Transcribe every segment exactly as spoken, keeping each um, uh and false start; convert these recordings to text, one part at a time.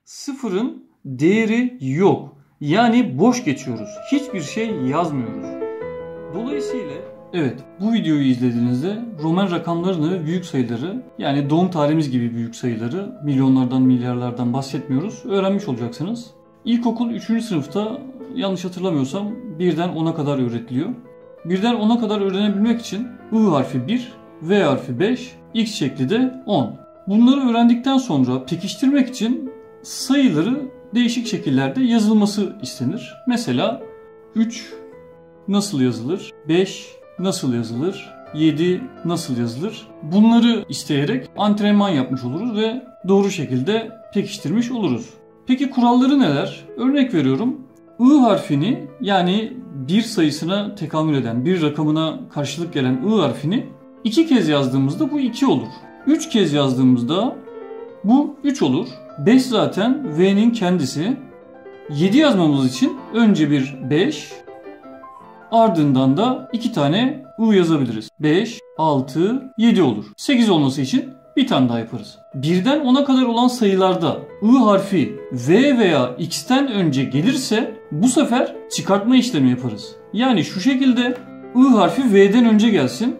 Sıfırın değeri yok. Yani boş geçiyoruz. Hiçbir şey yazmıyoruz. Dolayısıyla evet, bu videoyu izlediğinizde Roman rakamlarını ve büyük sayıları, yani doğum tarihimiz gibi büyük sayıları, milyonlardan milyarlardan bahsetmiyoruz, öğrenmiş olacaksınız. İlkokul üçüncü sınıfta yanlış hatırlamıyorsam birden ona kadar öğretiliyor. birden ona kadar öğrenebilmek için I harfi bir, V harfi beş, X şekli de on. Bunları öğrendikten sonra pekiştirmek için sayıları değişik şekillerde yazılması istenir. Mesela üç nasıl yazılır? beş nasıl yazılır? yedi nasıl yazılır? Bunları isteyerek antrenman yapmış oluruz ve doğru şekilde pekiştirmiş oluruz. Peki kuralları neler? Örnek veriyorum. I harfini, yani bir sayısına tekamül eden, bir rakamına karşılık gelen I harfini iki kez yazdığımızda bu iki olur. üç kez yazdığımızda bu üç olur. beş zaten V'nin kendisi. yedi yazmamız için önce bir beş, ardından da iki tane I yazabiliriz. beş, altı, yedi olur. sekiz olması için bir tane daha yaparız. birden ona kadar olan sayılarda I harfi V veya X'ten önce gelirse bu sefer çıkartma işlemi yaparız. Yani şu şekilde I harfi V'den önce gelsin.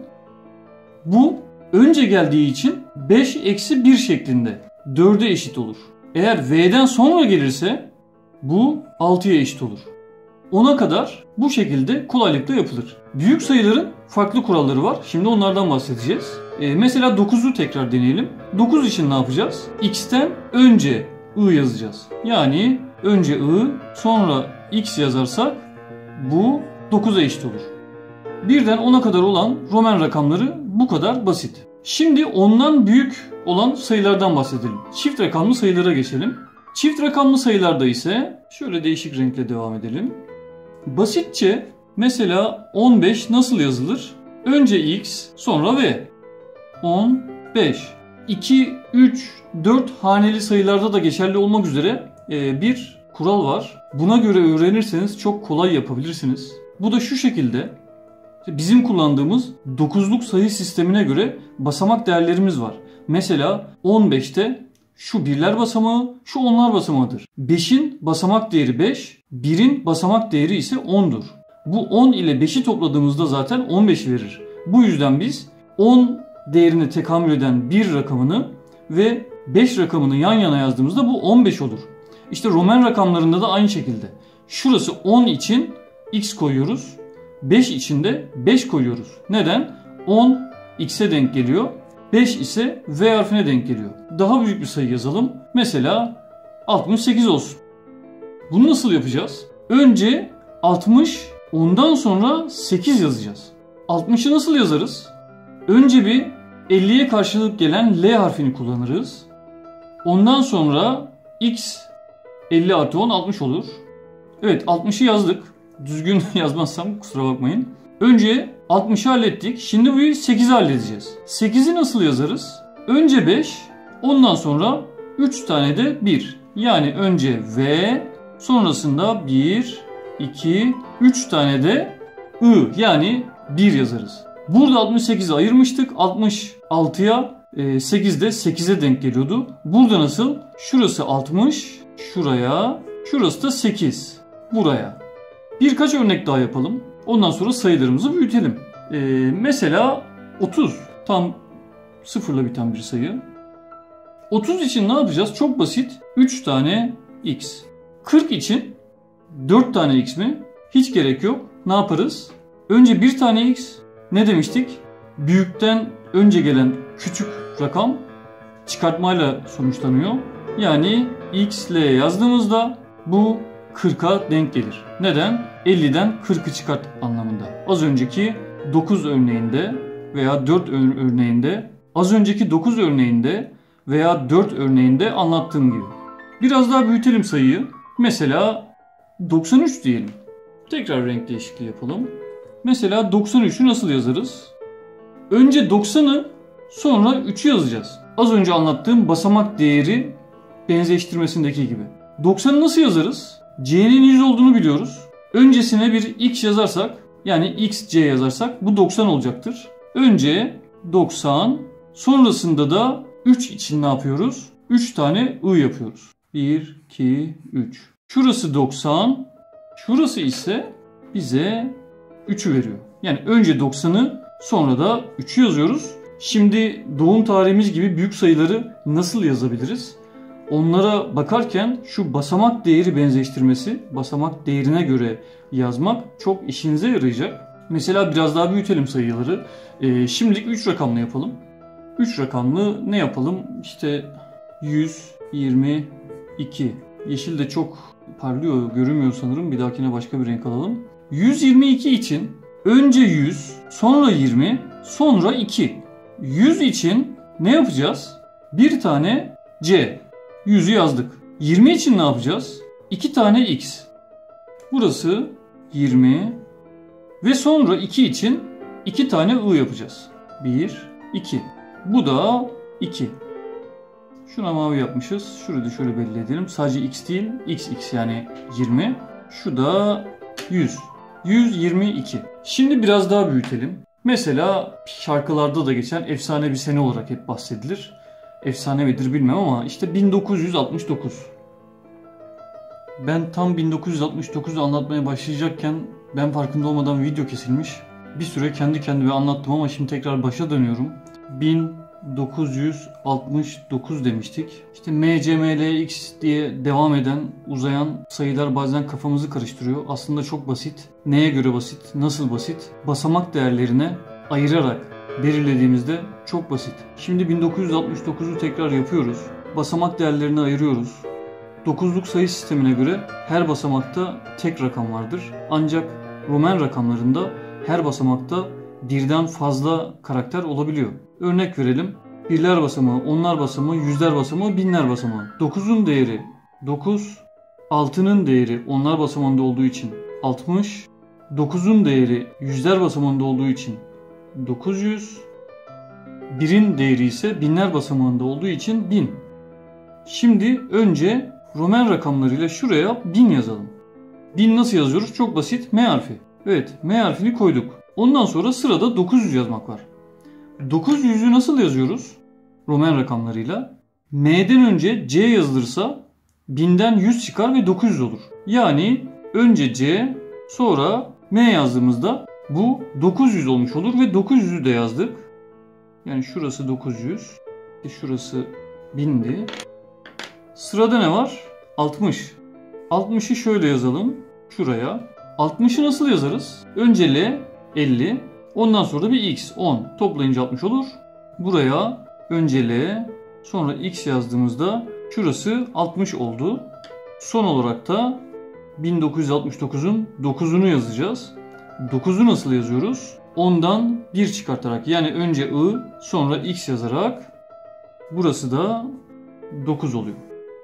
Bu önce geldiği için beş eksi bir şeklinde dörde eşit olur. Eğer V'den sonra gelirse bu altıya eşit olur. ona kadar bu şekilde kolaylıkla yapılır. Büyük sayıların farklı kuralları var. Şimdi onlardan bahsedeceğiz. Ee, mesela dokuzu tekrar deneyelim. dokuz için ne yapacağız? X'ten önce I yazacağız. Yani önce I, sonra X yazarsak bu dokuza eşit olur. birden ona kadar olan Roman rakamları bu kadar basit. Şimdi ondan büyük olan sayılardan bahsedelim. Çift rakamlı sayılara geçelim. Çift rakamlı sayılarda ise şöyle değişik renkle devam edelim. Basitçe mesela on beş nasıl yazılır? Önce X, sonra V. on beş. iki, üç, dört haneli sayılarda da geçerli olmak üzere bir kural var. Buna göre öğrenirseniz çok kolay yapabilirsiniz. Bu da şu şekilde. Bizim kullandığımız dokuzluk sayı sistemine göre basamak değerlerimiz var. Mesela on beşte şu birler basamağı, şu onlar basamağıdır. beşin basamak değeri beş, birin basamak değeri ise on'dur. Bu on ile beşi topladığımızda zaten on beş verir. Bu yüzden biz on değerine tekamül eden bir rakamını ve beş rakamını yan yana yazdığımızda bu on beş olur. İşte Roman rakamlarında da aynı şekilde. Şurası on için X koyuyoruz. beş için de beş koyuyoruz. Neden? on X'e denk geliyor. beş ise V harfine denk geliyor. Daha büyük bir sayı yazalım. Mesela altmış sekiz olsun. Bunu nasıl yapacağız? Önce altmış, ondan sonra sekiz yazacağız. altmışı nasıl yazarız? Önce bir elliye karşılık gelen L harfini kullanırız. Ondan sonra X, elli artı on, altmış olur. Evet, altmışı yazdık. Düzgün yazmazsam kusura bakmayın. Önce altmışı hallettik. Şimdi bu sekizi halledeceğiz. sekizi nasıl yazarız? Önce beş, ondan sonra üç tane de bir. Yani önce V, sonrasında bir, iki, üç tane de I, yani bir yazarız. Burada altmış sekizi ayırmıştık. altmış altıya, sekiz de sekize denk geliyordu. Burada nasıl? Şurası altmış, şuraya, şurası da sekiz, buraya. Birkaç örnek daha yapalım. Ondan sonra sayılarımızı büyütelim. Ee, mesela otuz. Tam sıfırla biten bir sayı. otuz için ne yapacağız? Çok basit. üç tane X. kırk için dört tane X mi? Hiç gerek yok. Ne yaparız? Önce bir tane X. Ne demiştik? Büyükten önce gelen küçük rakam çıkartmayla sonuçlanıyor. Yani X, L yazdığımızda bu kırka denk gelir. Neden? elliden kırkı çıkart anlamında. Az önceki dokuz örneğinde veya dört örneğinde, az önceki dokuz örneğinde veya dört örneğinde anlattığım gibi. Biraz daha büyütelim sayıyı. Mesela doksan üç diyelim. Tekrar renk değişikliği yapalım. Mesela doksan üçü nasıl yazarız? Önce doksanı, sonra üçü yazacağız. Az önce anlattığım basamak değeri benzeştirmesindeki gibi. doksanı nasıl yazarız? C'nin yüz olduğunu biliyoruz. Öncesine bir X yazarsak, yani X C yazarsak bu doksan olacaktır. Önce doksan, sonrasında da üç için ne yapıyoruz? üç tane I yapıyoruz. bir, iki, üç. Şurası doksan. Şurası ise bize üçü veriyor. Yani önce doksanı sonra da üçü yazıyoruz. Şimdi doğum tarihimiz gibi büyük sayıları nasıl yazabiliriz? Onlara bakarken şu basamak değeri benzeştirmesi, basamak değerine göre yazmak çok işinize yarayacak. Mesela biraz daha büyütelim sayıları. Ee, şimdilik üç rakamlı yapalım. üç rakamlı ne yapalım? İşte yüz yirmi iki. Yeşil de çok parlıyor, görünmüyor sanırım. Bir dahakine başka bir renk alalım. yüz yirmi iki için önce yüz, sonra yirmi, sonra iki. yüz için ne yapacağız? Bir tane C. yüzü yazdık. yirmi için ne yapacağız? iki tane X. Burası yirmi. Ve sonra iki için iki tane I yapacağız. bir, iki. Bu da iki. Şuna mavi yapmışız. Şurada şöyle belli edelim. Sadece X değil, X X yani yirmi. Şu da yüz. yüz yirmi iki. Şimdi biraz daha büyütelim. Mesela şarkılarda da geçen efsane bir sene olarak hep bahsedilir. Efsane midir bilmem ama işte bin dokuz yüz altmış dokuz. Ben tam bin dokuz yüz altmış dokuzu anlatmaya başlayacakken ben farkında olmadan video kesilmiş. Bir süre kendi kendime anlattım ama şimdi tekrar başa dönüyorum. bin dokuz yüz altmış dokuz demiştik. İşte M C M L X diye devam eden, uzayan sayılar bazen kafamızı karıştırıyor. Aslında çok basit. Neye göre basit? Nasıl basit? Basamak değerlerine ayırarak belirlediğimizde çok basit. Şimdi bin dokuz yüz altmış dokuzu tekrar yapıyoruz. Basamak değerlerini ayırıyoruz. dokuzluk sayı sistemine göre her basamakta tek rakam vardır. Ancak Roman rakamlarında her basamakta birden fazla karakter olabiliyor. Örnek verelim. Birler basamağı, onlar basamağı, yüzler basamağı, binler basamağı. dokuzun değeri dokuz, altının değeri onlar basamağında olduğu için altmış, dokuzun değeri yüzler basamağında olduğu için dokuz yüz, birin değeri ise binler basamağında olduğu için bin. Şimdi önce Roman rakamlarıyla şuraya bin yazalım. bin nasıl yazıyoruz? Çok basit. M harfi. Evet, M harfini koyduk. Ondan sonra sırada dokuz yüz yazmak var. dokuz yüzü nasıl yazıyoruz? Roman rakamlarıyla. M'den önce C yazılırsa binden yüz çıkar ve dokuz yüz olur. Yani önce C, sonra M yazdığımızda bu dokuz yüz olmuş olur ve dokuz yüzü de yazdık. Yani şurası dokuz yüz, şurası bindi. Sırada ne var? altmış. altmışı şöyle yazalım. Şuraya. altmışı nasıl yazarız? Önce L, elli. Ondan sonra da bir X, on. Toplayınca altmış olur. Buraya önce L, sonra X yazdığımızda şurası altmış oldu. Son olarak da bin dokuz yüz altmış dokuzun dokuzunu yazacağız. dokuzu nasıl yazıyoruz? ondan bir çıkartarak, yani önce I, sonra X yazarak burası da dokuz oluyor.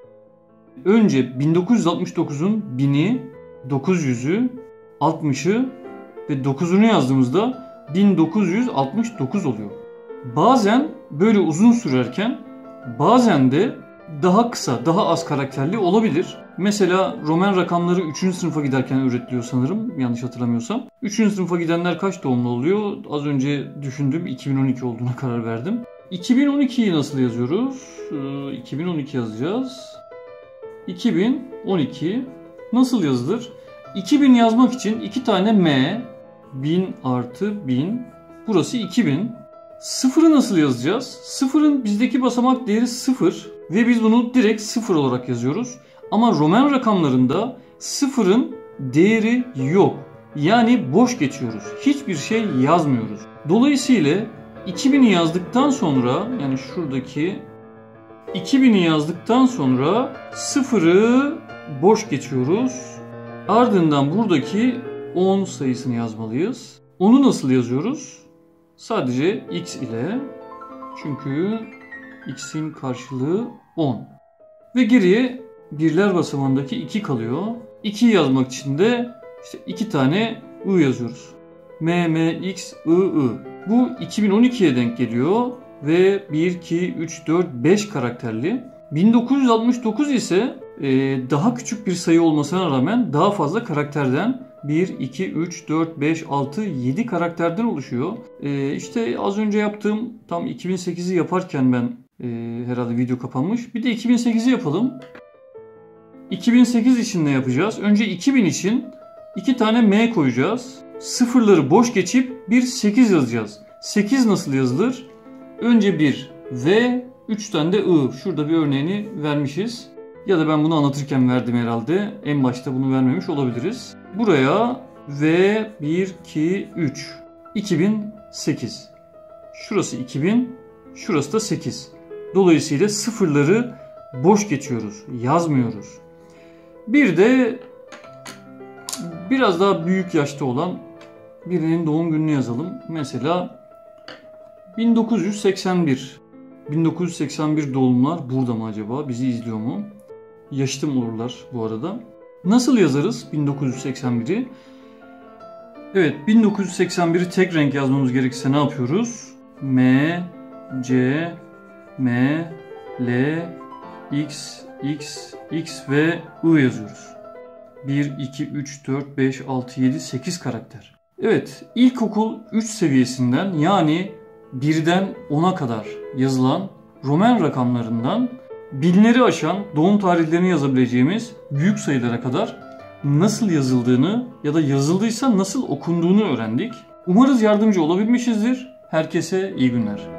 Önce bin dokuz yüz altmış dokuzun bini, dokuz yüzü, altmışı ve dokuzunu yazdığımızda bin dokuz yüz altmış dokuz oluyor. Bazen böyle uzun sürerken bazen de daha kısa, daha az karakterli olabilir. Mesela Roman rakamları üçüncü sınıfa giderken öğretiliyor sanırım, yanlış hatırlamıyorsam. üçüncü sınıfa gidenler kaç doğumlu oluyor? Az önce düşündüm, iki bin on iki olduğuna karar verdim. iki bin on ikiyi nasıl yazıyoruz? Ee, iki bin on iki yazacağız. iki bin on iki nasıl yazılır? iki bin yazmak için iki tane M, bin artı bin, burası iki bin. Sıfırı nasıl yazacağız? Sıfırın bizdeki basamak değeri sıfır ve biz bunu direkt sıfır olarak yazıyoruz. Ama Roman rakamlarında sıfırın değeri yok. Yani boş geçiyoruz. Hiçbir şey yazmıyoruz. Dolayısıyla iki bini yazdıktan sonra, yani şuradaki iki bini yazdıktan sonra sıfırı boş geçiyoruz. Ardından buradaki on sayısını yazmalıyız. Onu nasıl yazıyoruz? Sadece X ile. Çünkü X'in karşılığı on. Ve geriye birler basamağındaki iki kalıyor. ikiyi yazmak için de işte iki tane I yazıyoruz. M, M, X, I, I. Bu iki bin on ikiye denk geliyor. Ve bir, iki, üç, dört, beş karakterli. bin dokuz yüz altmış dokuz ise e, daha küçük bir sayı olmasına rağmen daha fazla karakterden bir, iki, üç, dört, beş, altı, yedi karakterden oluşuyor. E, işte az önce yaptığım tam iki bin sekizi yaparken ben e, herhalde video kapanmış. Bir de iki bin sekizi yapalım. iki bin sekiz için ne yapacağız? Önce iki bin için iki tane M koyacağız. Sıfırları boş geçip bir sekiz yazacağız. sekiz nasıl yazılır? Önce bir V, üç tane de I. Şurada bir örneğini vermişiz. Ya da ben bunu anlatırken verdim herhalde. En başta bunu vermemiş olabiliriz. Buraya V, bir, iki, üç. iki bin sekiz. Şurası iki bin, şurası da sekiz. Dolayısıyla sıfırları boş geçiyoruz, yazmıyoruz. Bir de biraz daha büyük yaşta olan birinin doğum gününü yazalım. Mesela bin dokuz yüz seksen bir. bin dokuz yüz seksen bir doğumlular burada mı acaba? Bizi izliyor mu? Yaşlı mı olurlar bu arada? Nasıl yazarız bin dokuz yüz seksen biri? Evet, bin dokuz yüz seksen biri tek renk yazmamız gerekirse ne yapıyoruz? M, C, M, L, X, X, X ve I yazıyoruz. bir, iki, üç, dört, beş, altı, yedi, sekiz karakter. Evet, ilkokul üç seviyesinden yani birden ona kadar yazılan Roman rakamlarından binleri aşan doğum tarihlerini yazabileceğimiz büyük sayılara kadar nasıl yazıldığını ya da yazıldıysa nasıl okunduğunu öğrendik. Umarız yardımcı olabilmişizdir. Herkese iyi günler.